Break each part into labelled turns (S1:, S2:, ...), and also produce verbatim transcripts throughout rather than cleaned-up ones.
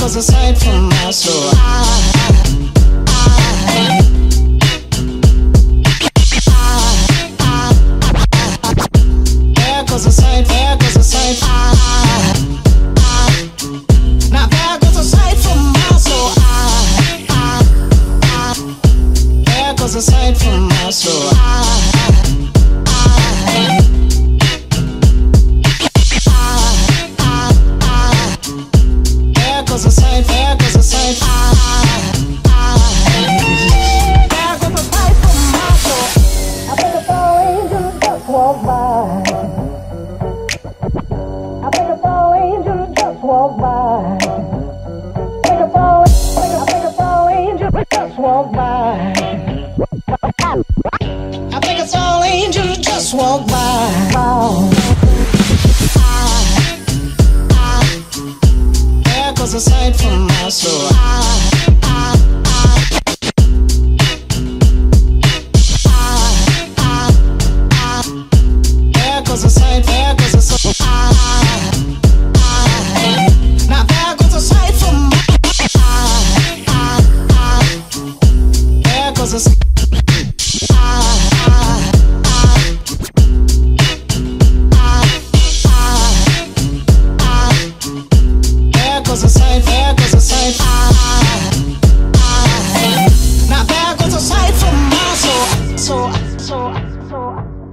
S1: goes a sight from my soul. I, I, there goes a sight, there goes a sight. I, I, now there goes a sight from my soul. I, I, I, there goes a sight from my soul. I, I, there goes a sight, there goes a sight. I, I, there goes a sight from my soul. I think a tall angel just walked by. I think a tall angel just walked by. I think a tall, I think a tall angel just walked by. I think a tall angel just walked by. Oh. There goes a sight from my soul. I, I, I, I, I, there goes a sight, there goes a sight. I, I, now there goes a sight from my I, I, there goes a sight. I, I, there goes a sight, there goes a sight. I, I, now there goes a sight from my soul. So, so, so,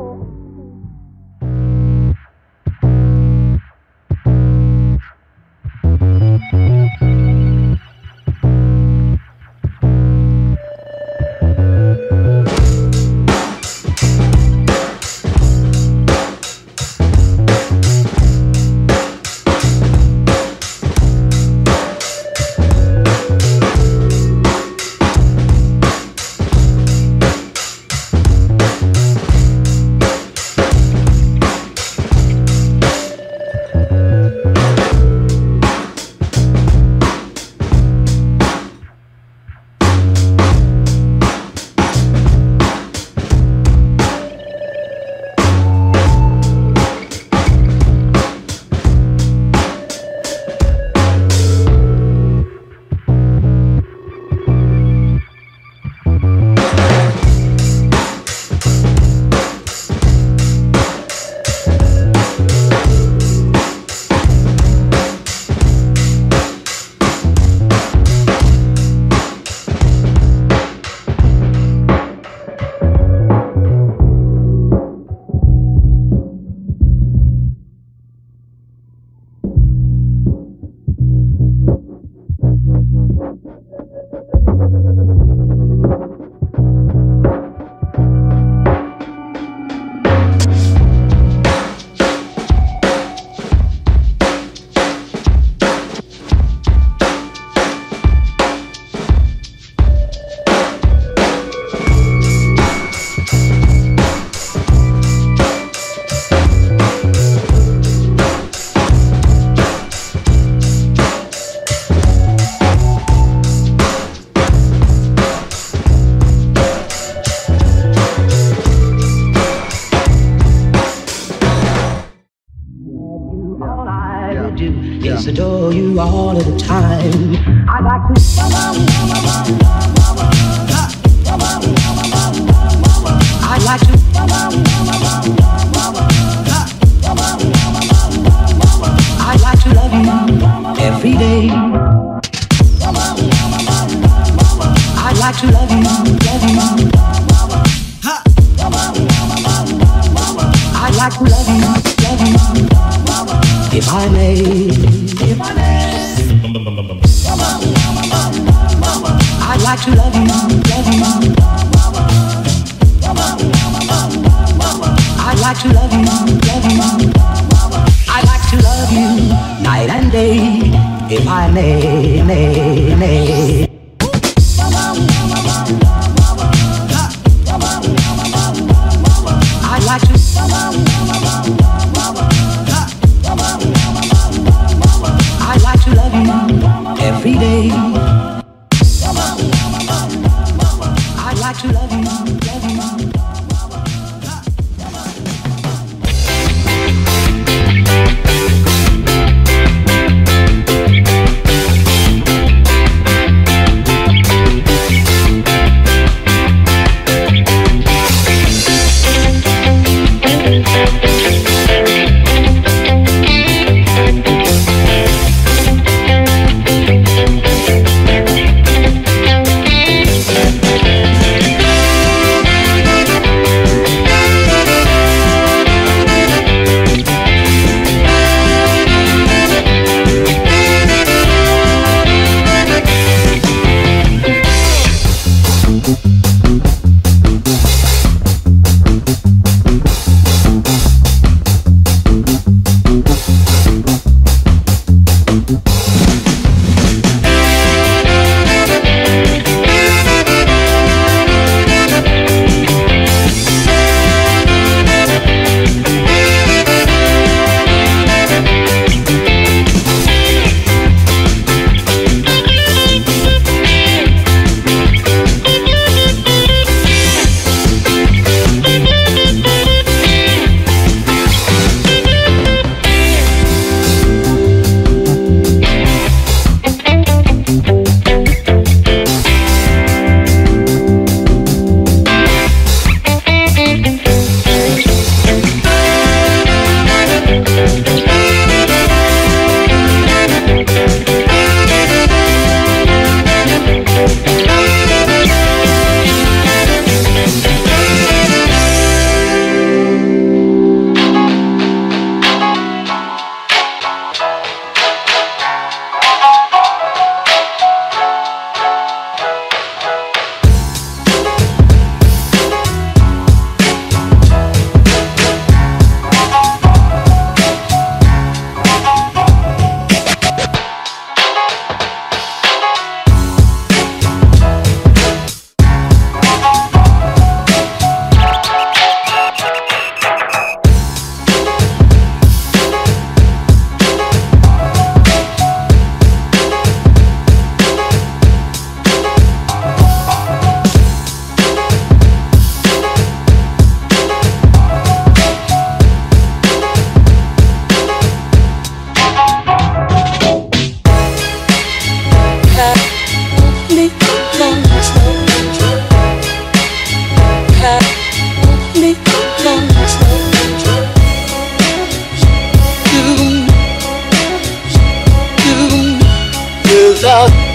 S2: Yes, adore you all of the time. I'd like to I'd like to I'd like to love you every day. I'd like to love you, love you. I'd like to love you, love you. If I may, if I may, I'd like to love you, love you. I'd like to love you, love you. I'd like to love you night and day, if I may, may, may. I'd like to I'd like to love you every day. I'd like to love you, love you.
S3: love.